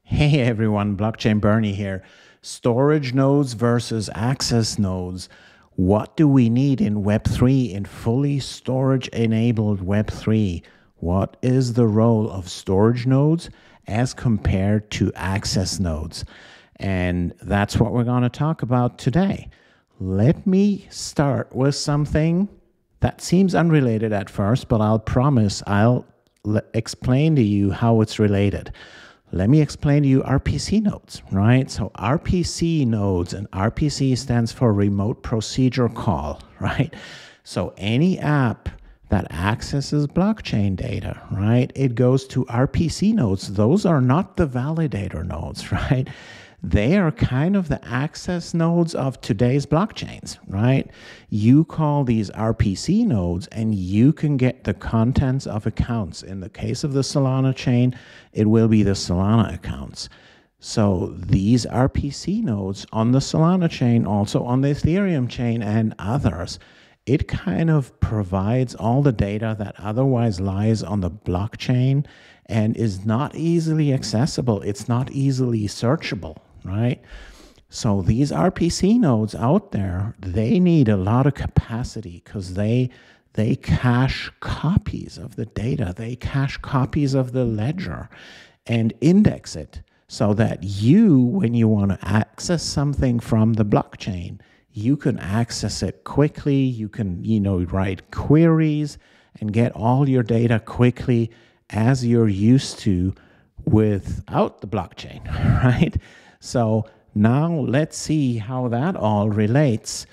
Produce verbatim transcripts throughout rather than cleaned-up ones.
Hey everyone, Blockchain Bernie here. Storage nodes versus access nodes. What do we need in Web three, in fully storage-enabled Web three? What is the role of storage nodes as compared to access nodes? And that's what we're going to talk about today. Let me start with something that seems unrelated at first, but I'll promise I'll explain to you how it's related. Let me explain to you R P C nodes, right? So R P C nodes, and R P C stands for Remote Procedure Call, right? So any app that accesses blockchain data, right, it goes to R P C nodes. Those are not the validator nodes, right? They are kind of the access nodes of today's blockchains, right? You call these R P C nodes and you can get the contents of accounts. In the case of the Solana chain, it will be the Solana accounts. So these R P C nodes on the Solana chain, also on the Ethereum chain and others, it kind of provides all the data that otherwise lies on the blockchain and is not easily accessible. It's not easily searchable, right? So these R P C nodes out there, they need a lot of capacity because they they cache copies of the data. They cache copies of the ledger and index it so that you, when you want to access something from the blockchain, you can access it quickly. You can, you know, write queries and get all your data quickly as you're used to without the blockchain, right? So now let's see how that all relates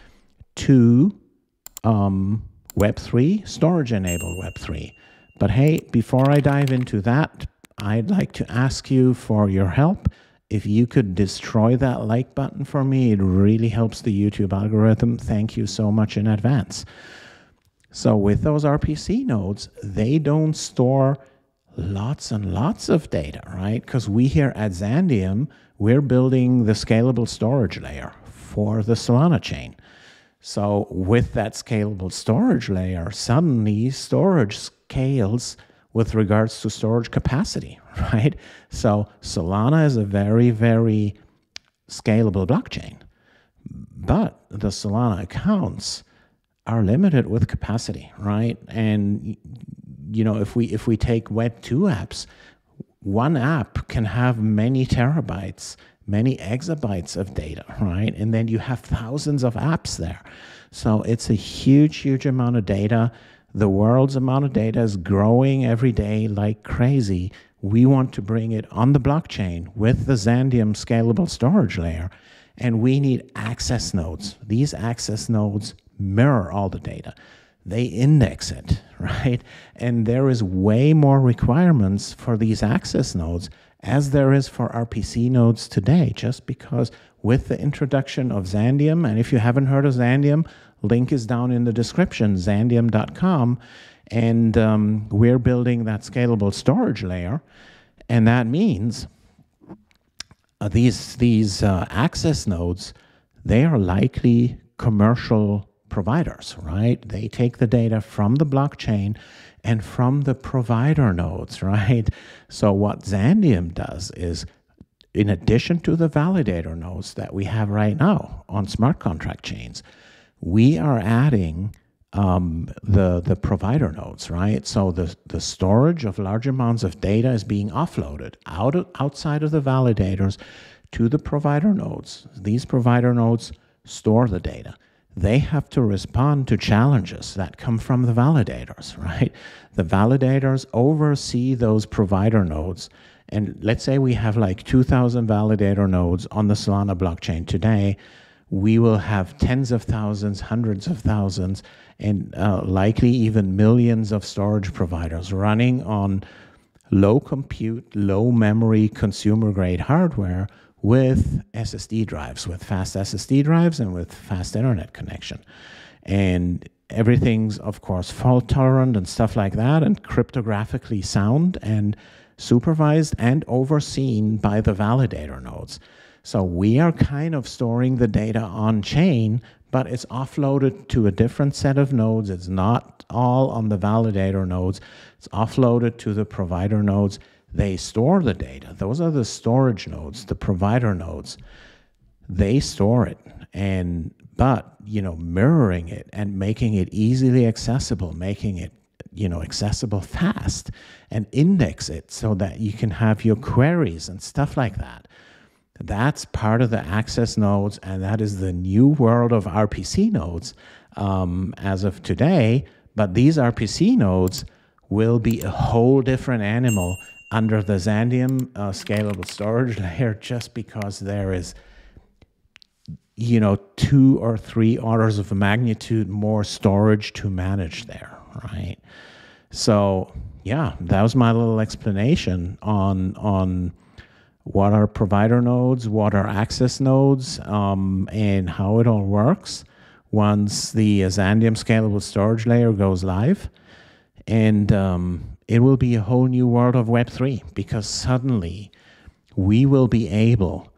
to um, Web three, storage-enabled Web three. But hey, before I dive into that, I'd like to ask you for your help. If you could destroy that like button for me, it really helps the YouTube algorithm. Thank you so much in advance. So with those R P C nodes, they don't store lots and lots of data, right? Because we here at Zandium, we're building the scalable storage layer for the Solana chain. So with that scalable storage layer, suddenly storage scales with regards to storage capacity, right? So Solana is a very, very scalable blockchain, but the Solana accounts are limited with capacity, right? And you know, if we if we take Web two apps, one app can have many terabytes, many exabytes of data, right? And then you have thousands of apps there. So it's a huge, huge amount of data. The world's amount of data is growing every day like crazy. We want to bring it on the blockchain with the Zandium scalable storage layer, and we need access nodes. These access nodes mirror all the data. They index it, right? And there is way more requirements for these access nodes as there is for R P C nodes today, just because with the introduction of Zandium, and if you haven't heard of Zandium, link is down in the description, zandium dot com, and um, we're building that scalable storage layer, and that means uh, these, these uh, access nodes, they are likely commercial providers, right? They take the data from the blockchain and from the provider nodes, right? So what Zandium does is, in addition to the validator nodes that we have right now on smart contract chains, we are adding um, the, the provider nodes, right? So the, the storage of large amounts of data is being offloaded out of, outside of the validators to the provider nodes. These provider nodes store the data. They have to respond to challenges that come from the validators, right? The validators oversee those provider nodes. And let's say we have like two thousand validator nodes on the Solana blockchain today. We will have tens of thousands, hundreds of thousands, and uh, likely even millions of storage providers running on low compute, low memory, consumer-grade hardware with S S D drives, with fast S S D drives and with fast internet connection. And everything's, of course, fault tolerant and stuff like that, and cryptographically sound and supervised and overseen by the validator nodes. So we are kind of storing the data on chain, but it's offloaded to a different set of nodes. It's not all on the validator nodes. It's offloaded to the provider nodes. they store the data. Those are the storage nodes, the provider nodes. They store it, and but you know, mirroring it and making it easily accessible, making it you know accessible fast, and index it so that you can have your queries and stuff like that. That's part of the access nodes, and that is the new world of R P C nodes um, as of today. But these R P C nodes will be a whole different animal under the Zandium uh, scalable storage layer, just because there is, you know, two or three orders of magnitude more storage to manage there, right? So yeah, that was my little explanation on on what are provider nodes, what are access nodes, um, and how it all works once the Zandium scalable storage layer goes live. And um, it will be a whole new world of Web three, because suddenly we will be able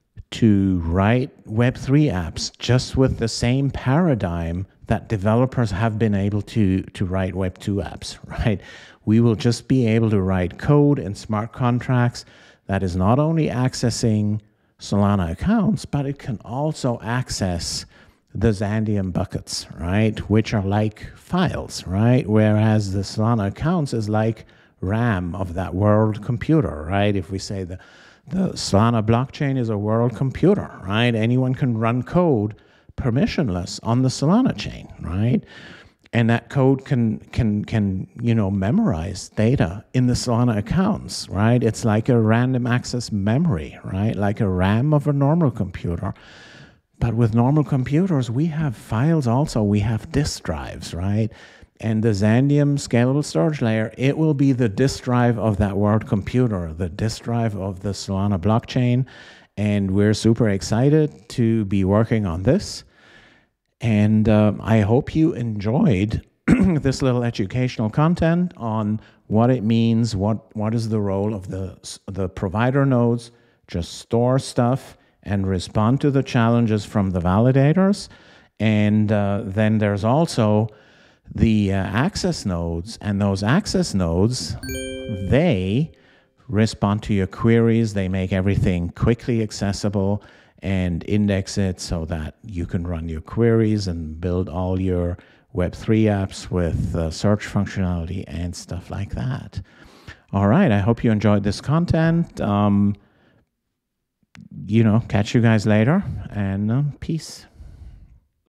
to write Web three apps just with the same paradigm that developers have been able to, to write Web two apps, right? We will just be able to write code and smart contracts that is not only accessing Solana accounts, but it can also access the Zandium buckets, right? Which are like files, right? Whereas the Solana accounts is like RAM of that world computer, right? If we say the, the Solana blockchain is a world computer, right? Anyone can run code permissionless on the Solana chain, right? And that code can, can, can, you know, memorize data in the Solana accounts, right? It's like a random access memory, right? Like a RAM of a normal computer. But with normal computers, we have files also. We have disk drives, right? And the Zandium scalable storage layer, it will be the disk drive of that world computer, the disk drive of the Solana blockchain. And we're super excited to be working on this. And um, I hope you enjoyed this little educational content on what it means, what, what is the role of the, the provider nodes, just store stuff and respond to the challenges from the validators. And uh, then there's also the uh, access nodes, and those access nodes, they respond to your queries. They make everything quickly accessible and index it so that you can run your queries and build all your Web three apps with uh, search functionality and stuff like that. All right, I hope you enjoyed this content. Um, you know, catch you guys later, and um, peace.